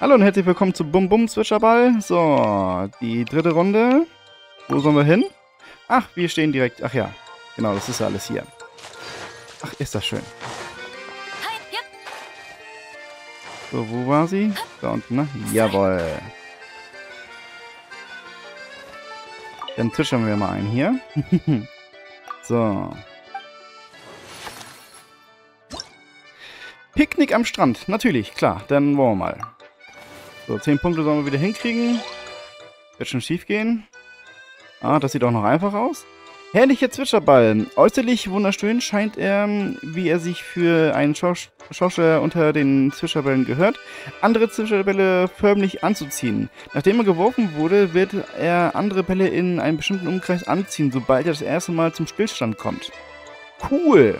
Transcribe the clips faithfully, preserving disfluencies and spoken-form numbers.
Hallo und herzlich willkommen zu Bum Bum Zwitscherball. So, die dritte Runde. Wo sollen wir hin? Ach, wir stehen direkt... Ach ja, genau, das ist ja alles hier. Ach, ist das schön. So, wo war sie? Da unten, ne? Jawohl. Dann zwitschern wir mal ein hier. So. Picknick am Strand. Natürlich, klar. Dann wollen wir mal. So, zehn Punkte sollen wir wieder hinkriegen. Wird schon schief gehen. Ah, das sieht auch noch einfach aus. Herrlicher Zwitscherball. Äußerlich wunderschön scheint er, wie er sich für einen Schausch Schauspieler unter den Zwitscherbällen gehört, andere Zwitscherbälle förmlich anzuziehen. Nachdem er geworfen wurde, wird er andere Bälle in einen bestimmten Umkreis anziehen, sobald er das erste Mal zum Stillstand kommt. Cool!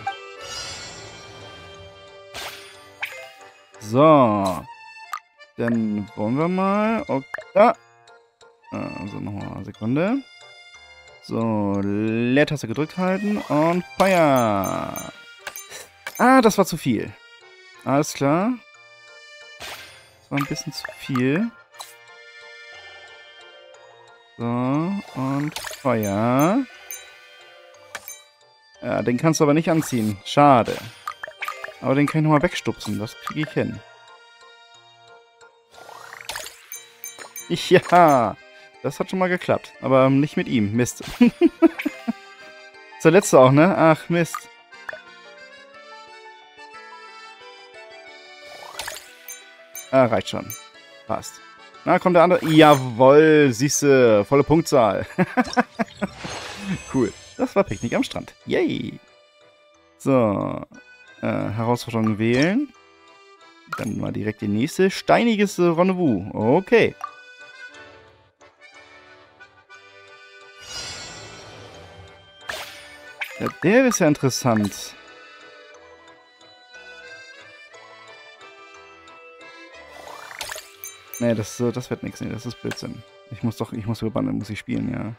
So. Dann wollen wir mal... Okay. Ah. Also nochmal eine Sekunde. So, Leertaste gedrückt halten und Feuer. Ah, das war zu viel. Alles klar. Das war ein bisschen zu viel. So, und Feuer. Ja, den kannst du aber nicht anziehen. Schade. Aber den kann ich nochmal wegstupsen. Das kriege ich hin. Ja, das hat schon mal geklappt. Aber nicht mit ihm. Mist. Zur letzte auch, ne? Ach, Mist. Ah, reicht schon. Passt. Na, kommt der andere. Jawohl, siehste, volle Punktzahl. Cool. Das war Picknick am Strand. Yay. So. Äh, Herausforderung wählen. Dann mal direkt die nächste. Steiniges Rendezvous. Okay. Ja, der ist ja interessant. Nee, das, das wird nichts. Nee, das ist Blödsinn. Ich muss doch, ich muss über Bande, muss ich spielen, ja.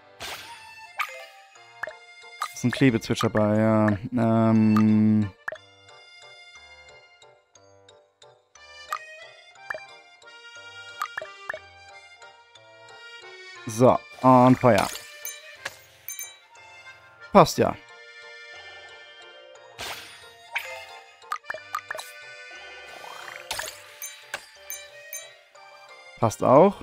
Das ist ein Klebezwitscherball, ja. Ähm... So, und Feuer. Passt ja. Passt auch.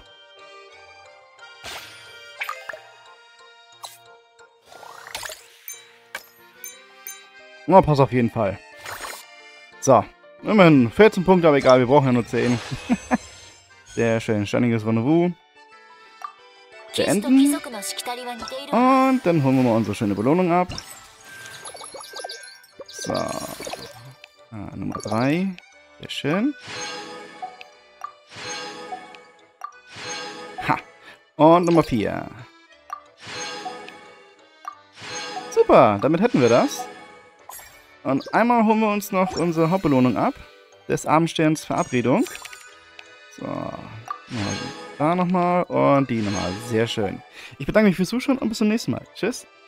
Oh, passt auf jeden Fall. So, immerhin vierzehn Punkte, aber egal, wir brauchen ja nur zehn. Sehr schön, steiniges Rendezvous. Beenden. Und dann holen wir mal unsere schöne Belohnung ab. So. Ah, Nummer drei. Sehr schön. Ha. Und Nummer vier. Super, damit hätten wir das. Und einmal holen wir uns noch unsere Hauptbelohnung ab. Des Abendsterns Verabredung. So. Da nochmal und die nochmal. Sehr schön. Ich bedanke mich fürs Zuschauen und bis zum nächsten Mal. Tschüss.